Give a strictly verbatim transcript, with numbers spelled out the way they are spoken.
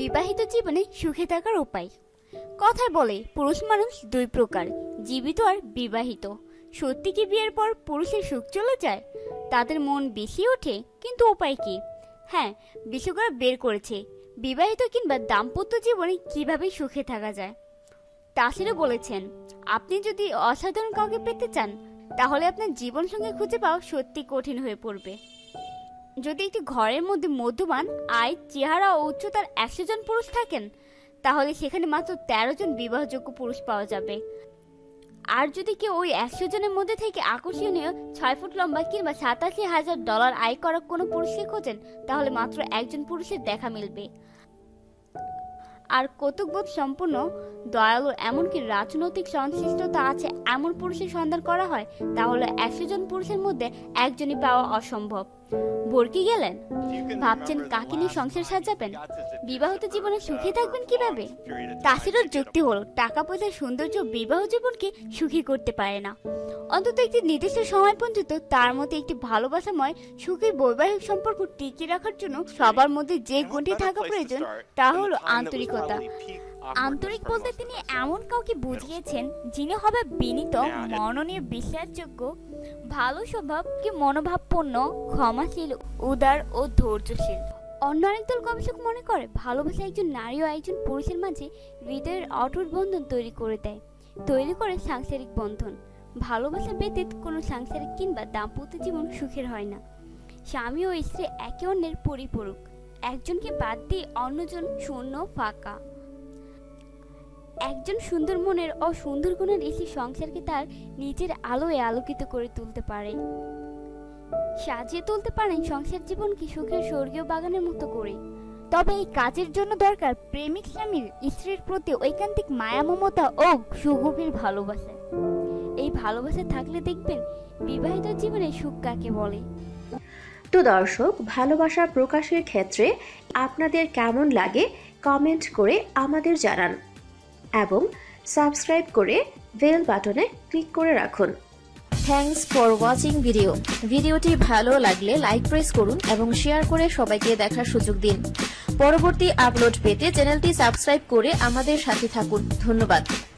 বিবাহিত জীবনে সুখে থাকার উপায়। কথায় বলে পুরুষ মানুষ দুই প্রকার, জীবিত আর বিবাহিত। সত্যি কি বিয়ের পর পুরুষের সুখ চলে যায়? তাদের মন বেশি ওঠে, কিন্তু উপায় কি? হ্যাঁ, বিশেষজ্ঞরা বের করেছে বিবাহিত কিংবা দাম্পত্য জীবনে কিভাবে সুখে থাকা যায়। তাসিরও বলেছেন, আপনি যদি অসাধারণ কাউকে পেতে চান তাহলে আপনার জীবন সঙ্গে খুঁজে পাওয়া সত্যি কঠিন হয়ে পড়বে। যদি একটি ঘরের মধ্যে মধ্যমান আয়, চেহারা ও উচ্চতার একশো জন পুরুষ থাকেন তাহলে সেখানে মাত্র তেরো জন বিবাহযোগ্য পুরুষ পাওয়া যাবে। আর যদি কেউ ওই একশো জনের মধ্যে থেকে আকর্ষণীয় ছয় ফুট লম্বা কিংবা সাতাশি হাজার ডলার আয় করা কোনো পুরুষকে খোঁজেন তাহলে মাত্র একজন পুরুষের দেখা মিলবে। আর কৌতুকবোধ সম্পন্ন, দয়ালু, এমনকি রাজনৈতিক সংশ্লিষ্টতা আছে এমন পুরুষের সন্ধান করা হয় তাহলে একশো জন পুরুষের মধ্যে একজনই পাওয়া অসম্ভব। ভরকি গেলেন? ভাবছেন কাকে নিয়ে সংসার সাজাবেন? বিবাহিত জীবনে সুখী থাকবেন কিভাবে? তাসিরের যুক্তি হলো, টাকা পয়সার সৌন্দর্য বিবাহ জীবনকে সুখী করতে পারে না। অন্তত একটি নির্দিষ্ট সময় পর্যন্ত তার মধ্যে একটি ভালোবাসাময় সুখী বৈবাহিক সম্পর্ক টিকিয়ে রাখার জন্য সবার মধ্যে যে গুণটি থাকা প্রয়োজন তা হলো আন্তরিকতা। আন্তরিক বলতে তিনি এমন কাউকে বুঝিয়েছেন যিনি হবে বিনীত, মননীয়, বিশ্বাসযোগ্য, ভালো স্বভাব কি মনোভাবপূর্ণ, ক্ষমাশীল, উদার ও ধৈর্যশীল। অন্য আরেকদল গবেষক মনে করে ভালোবাসা একজন নারী ও একজন পুরুষের মাঝে হৃদয়ের অটুট বন্ধন তৈরি করে দেয়, তৈরি করে সাংসারিক বন্ধন। ভালোবাসা ব্যতীত কোনো সাংসারিক কিংবা দাম্পত্য জীবন সুখের হয় না। স্বামী ও স্ত্রী একে অন্যের পরিপূরক, একজনকে বাদ দিয়ে অন্যজন শূন্য, ফাঁকা। একজন সুন্দর মনের ও সুন্দর গুণের স্ত্রী সংসারকে তার নিজের আলোয় আলোকিত করে তুলতে পারে, সাজিয়ে তুলতে পারেন সংসার জীবনকে সুখের স্বর্গীয় বাগানের মতো করে। তবে এই কাজের জন্য দরকার প্রেমিক স্বামীর স্ত্রীর প্রতি ঐকান্তিক মায়া, মমতা ও সুগভীর ভালোবাসা। এই ভালোবাসা থাকলে দেখবেন বিবাহিত জীবনে সুখ কাকে বলে। তো দর্শক, ভালোবাসা প্রকাশের ক্ষেত্রে আপনাদের কেমন লাগে কমেন্ট করে আমাদের জানান এবং সাবস্ক্রাইব করে বেল বাটনে ক্লিক করে রাখুন। Thanks for watching video. ভিডিওটি ভালো লাগলে লাইক প্রেস করুন এবং শেয়ার করে সবাইকে দেখার সুযোগ দিন। পরবর্তী আপলোড পেতে চ্যানেলটি সাবস্ক্রাইব করে আমাদের সাথে থাকুন। ধন্যবাদ।